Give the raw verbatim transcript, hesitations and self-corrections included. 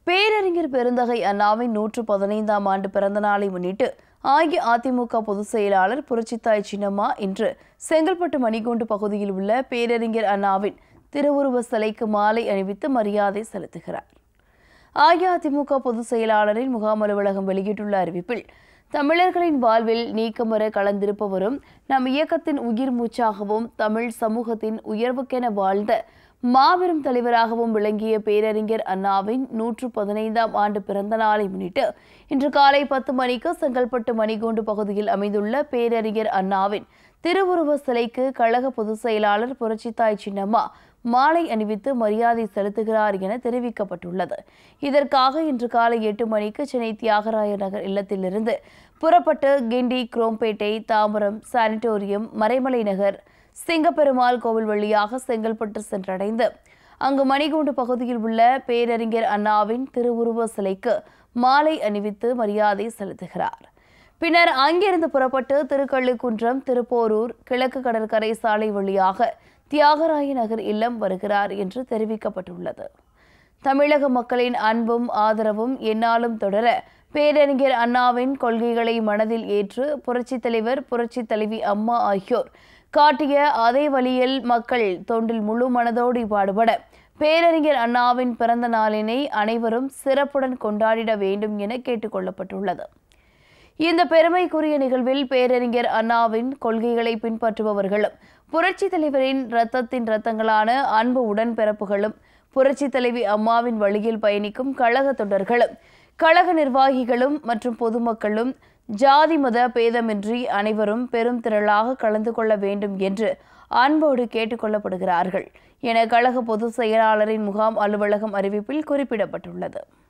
பேரறிஞர் பெருந்தகை அண்ணாவின் நூற்று பதினைந்தாம் ஆண்டு பிறந்த நாளை முன்னிட்டு அஇஅதிமுக பொதுச் செயலாளர் புரட்சித்தாய் சின்னம்மா இன்று செங்கல்பட்டு மணிக்கூண்டு பகுதியில் உள்ள பேரறிஞர் அண்ணாவின் திருவுருவ சிலைக்கு மாலை அணிவித்து மரியாதை செலுத்துகிறார். அஇஅதிமுக பொதுச் செயலாளரின் முகாம் அலுவலகம் வெளியிட்டுள்ள அறிவிப்பில், தமிழர்களின் வாழ்வில் நீக்கமற கலந்திருப்பவரும் நம் இயக்கத்தின் உயிர் மூச்சாகவும் தமிழ் சமூகத்தின் உயர்வுக்கென வாழ்ந்த மாபெரும் தலைவராகவும் விளங்கிய பேரறிஞர் அண்ணாவின் நூற்று பதினைந்தாம் ஆண்டு பிறந்த நாளை முன்னிட்டு இன்று காலை பத்து மணிக்கு செங்கல்பட்டு மணிக்கூண்டு பகுதியில் அமைந்துள்ள பேரறிஞர் அண்ணாவின் திருவுருவ சிலைக்கு கழக பொதுச் செயலாளர் புரட்சித்தாய் சின்னம்மா மாலை அணிவித்து மரியாதை செலுத்துகிறார் என தெரிவிக்கப்பட்டுள்ளது. இதற்காக இன்று காலை எட்டு மணிக்கு சென்னை தியாகராய நகர் இல்லத்திலிருந்து புறப்பட்டு கிண்டி, குரோம்பேட்டை, தாம்பரம், சானிட்டோரியம், மறைமலை நகர், சிங்கப்பெருமாள் கோவில் வழியாக செங்கல்பட்டு சென்றடைந்து அங்கு மணிக்கூண்டு பகுதியில் உள்ள பேரறிஞர் அண்ணாவின் திருவுருவ சிலைக்கு மாலை அணிவித்து மரியாதை செலுத்துகிறார். பின்னர் அங்கிருந்து புறப்பட்டு திருக்கள்ளிக்குன்றம், திருப்போரூர், கிழக்கு கடற்கரை சாலை வழியாக தியாகராய நகர் இல்லம் வருகிறார் என்று தெரிவிக்கப்பட்டுள்ளது. தமிழக மக்களின் அன்பும் ஆதரவும் எந்நாளும் தொடர பேரறிஞர் அண்ணாவின் கொள்கைகளை மனதில் ஏற்று புரட்சித் தலைவர், புரட்சித் தலைவி அம்மா ஆகியோர் காட்டிய அதே வழியில் மக்கள் தொண்டில் முழு மனதோடு பாடுபட பேரறிஞர் அண்ணாவின் பிறந்த நாளினை அனைவரும் சிறப்புடன் கொண்டாடிட வேண்டும் என கேட்டுக் கொள்ளப்பட்டுள்ளது. இந்த பெருமைக்குரிய நிகழ்வில் பேரறிஞர் அண்ணாவின் கொள்கைகளை பின்பற்றுபவர்களும், புரட்சித் தலைவரின் இரத்தத்தின் இரத்தங்களான அன்பு உடன்பிறப்புகளும், புரட்சித் தலைவி அம்மாவின் வழியில் பயணிக்கும் கழக தொண்டர்களும், கழக நிர்வாகிகளும் மற்றும் பொதுமக்களும் ஜாதி மத பேதமின்றி அனைவரும் பெரும் திரளாக கலந்து கொள்ள வேண்டும் என்று அன்போடு கேட்டுக் கொள்ளப்படுகிறார்கள் என கழக பொதுச் செயலாளரின் முகாம் அலுவலகம் அறிவிப்பில் குறிப்பிடப்பட்டுள்ளது.